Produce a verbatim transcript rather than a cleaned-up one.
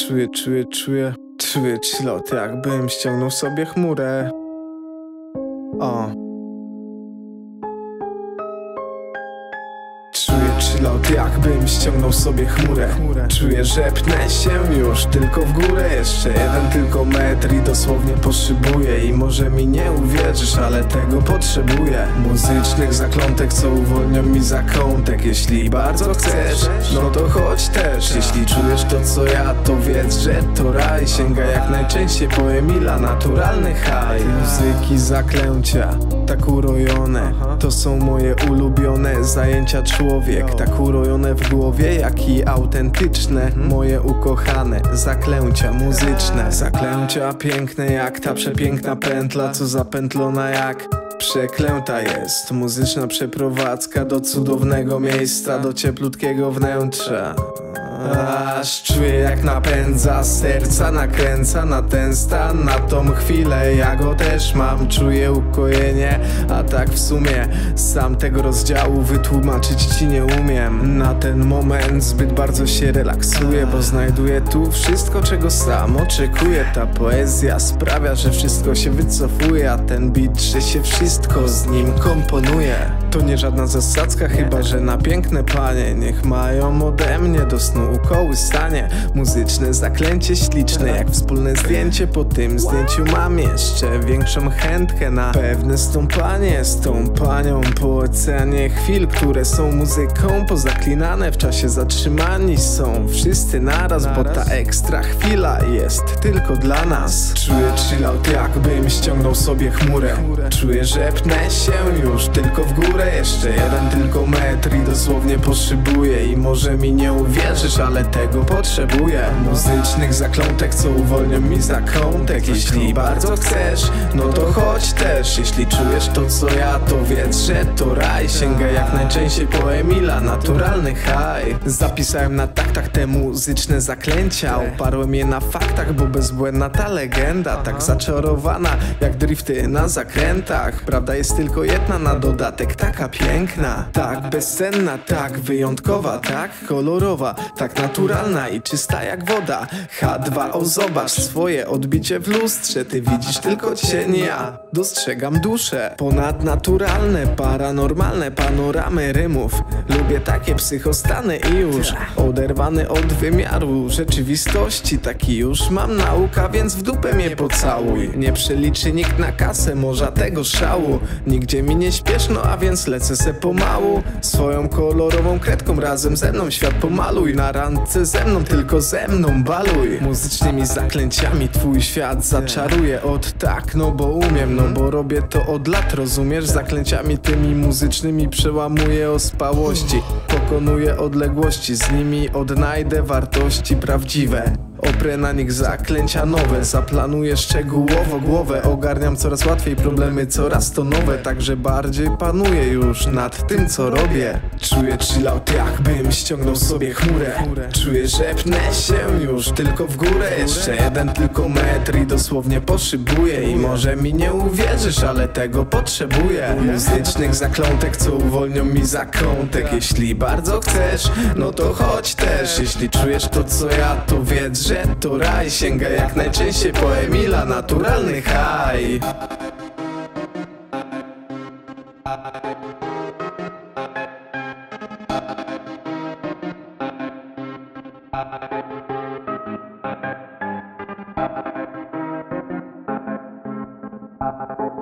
Czuję, czuję, czuję, czuję chillot, jakbym ściągnął sobie chmurę. O. Czuję chillot, jakbym ściągnął sobie chmurę. Czuję, że pnę się już tylko w górę. Jeszcze jeden tylko metr i dosłownie poszybuję. I może mi nie uwierzysz, ale tego potrzebuję. Muzycznych zaklątek, co uwolnią mi zakątek. Jeśli bardzo chcesz, no to chodź też. Jeśli czujesz to co ja, to wiedz, że to raj. Sięga jak najczęściej po Emila, naturalny haj. Muzyki zaklęcia, tak urojone, to są moje ulubione zajęcia człowiek. Tak urojone w głowie, jak i autentyczne. Moje ukochane zaklęcia muzyczne. Zaklęcia piękne jak ta przepiękna pętla, co zapętlona jak przeklęta jest. Muzyczna przeprowadzka do cudownego miejsca, do cieplutkiego wnętrza. Aż czuję jak napędza, serca nakręca na ten stan, na tą chwilę. Ja go też mam, czuję ukojenie, a tak w sumie sam tego rozdziału wytłumaczyć ci nie umiem. Na ten moment zbyt bardzo się relaksuję, bo znajduję tu wszystko, czego sam oczekuję. Ta poezja sprawia, że wszystko się wycofuje, a ten beat, że się wszystko z nim komponuje. To nie żadna zasadzka, chyba że na piękne panie niech mają ode mnie do snu ukołysanie. Muzyczne zaklęcie śliczne, jak wspólne zdjęcie. Po tym zdjęciu mam jeszcze większą chętkę na pewne stąpanie. Z tą panią po oceanie chwil, które są muzyką pozaklinane. W czasie zatrzymani są wszyscy naraz, bo ta ekstra chwila jest tylko dla nas. Czuję chillout, jakbym ściągnął sobie chmurę. Czuję, że pnę się już tylko w górę. Jeszcze jeden tylko metr i dosłownie poszybuję. I może mi nie uwierzysz, ale tego potrzebuję. Muzycznych zaklątek, co uwolnią mi zakątek. Jeśli bardzo chcesz, no to chodź też. Jeśli czujesz to co ja, to wiedz, że to raj. Sięga jak najczęściej po Emila, naturalny haj. Zapisałem na taktach te muzyczne zaklęcia. Oparłem je na faktach, bo bezbłędna ta legenda. Tak zaczarowana jak drifty na zakrętach. Prawda jest tylko jedna na dodatek, taka piękna, tak bezcenna, tak wyjątkowa, tak kolorowa, tak naturalna i czysta jak woda. H dwa O, zobacz swoje odbicie w lustrze. Ty widzisz tylko cień, ja dostrzegam duszę. Ponadnaturalne, paranormalne panoramy rymów. Lubię takie psychostany i już oderwany od wymiaru rzeczywistości. Taki już mam nauka, więc w dupę mnie pocałuj. Nie przeliczy nikt na kasę morza tego szału. Nigdzie mi nie śpieszno, a więc lecę se pomału. Swoją kolorową kredką razem ze mną świat pomaluj. Na randce ze mną, tylko ze mną baluj. Muzycznymi zaklęciami twój świat zaczaruję od tak, no bo umiem, no bo robię to od lat, rozumiesz? Zaklęciami tymi muzycznymi przełamuję ospałości. Pokonuję odległości, z nimi odnajdę wartości prawdziwe. Oprę na nich zaklęcia nowe, zaplanuję szczegółowo głowę. Ogarniam coraz łatwiej problemy, coraz to nowe. Także bardziej panuję już nad tym co robię. Czuję chillout, jakbym ściągnął sobie chmurę. Czuję, że pnę się już tylko w górę. Jeszcze jeden tylko metr i dosłownie poszybuję. I może mi nie uwierzysz, ale tego potrzebuję. Muzycznych zaklątek, co uwolnią mi zakątek. Jeśli bardzo chcesz, no to chodź też. Jeśli czujesz to co ja, to wiedz, że to raj. Sięga jak najczęściej po Emila, naturalny haj. Bye.